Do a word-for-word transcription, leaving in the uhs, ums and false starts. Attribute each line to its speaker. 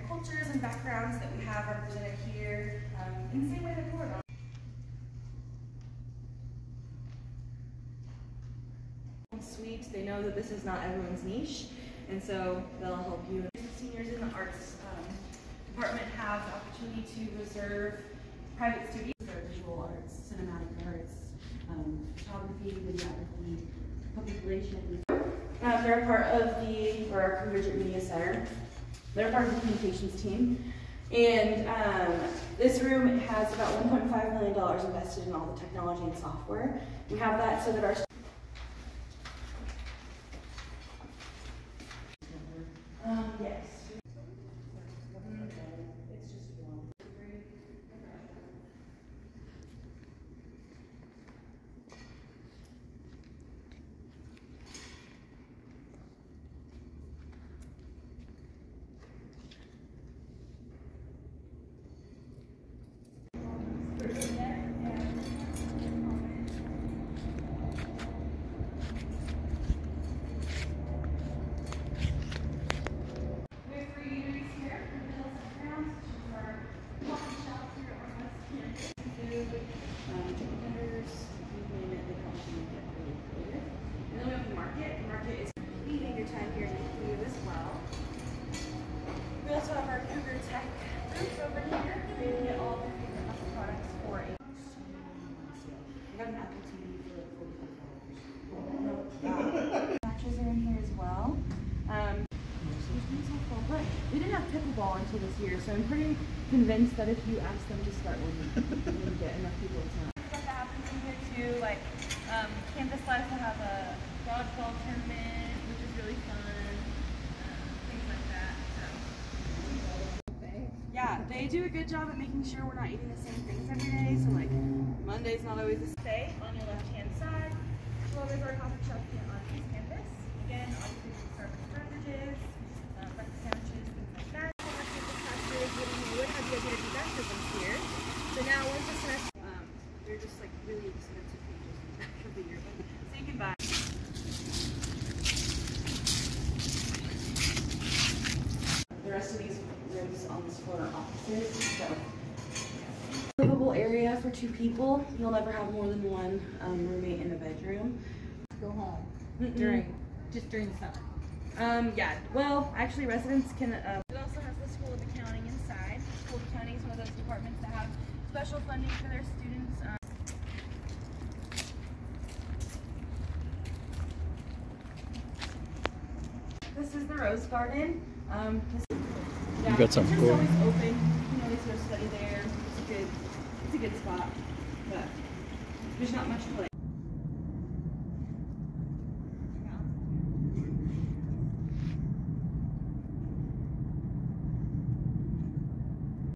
Speaker 1: cultures and backgrounds that we have represented here um, in the same way that we were. Suite, they know that this is not everyone's niche, and so they'll help you. Seniors in the arts um, department have the opportunity to reserve private studios for visual arts, cinematic arts, um, photography, videography, public relations. Um, they're a part of the, or our Convergent Media Center. They're part of the communications team. And um, this room has about one point five million dollars invested in all the technology and software. We have that so that our Um, yes. It's just one. We didn't have pickleball until this year, so I'm pretty convinced that if you ask them to start one, you get enough people to not. Stuff that happens in here too, like um, campus life will have a dodgeball tournament, which is really fun, um, things like that. So. Yeah, they do a good job at making sure we're not eating the same things every day. So like Monday's not always the same. On your left hand side, Clover's our coffee shop here on East Campus. Again, obviously we start with beverages, uh, breakfast sandwiches. Here. So now once the semester, um, they're just like really expensive pages in the back of the yearbook. So you can buy. The rest of these rooms on this floor are offices. So livable area for two people. You'll never have more than one um, roommate in a bedroom.
Speaker 2: Go home
Speaker 1: Mm-mm.
Speaker 2: during just during the summer.
Speaker 1: Um, yeah. Well, actually, residents can. Uh, it also has the School of Accounting inside. School of Accounting is one of those departments that have special funding for their students. Um, this is the Rose Garden. Um, this, yeah,
Speaker 3: you got something cool.
Speaker 1: It's just always open. You can always go study there. It's a good, it's a good spot, but there's not much play.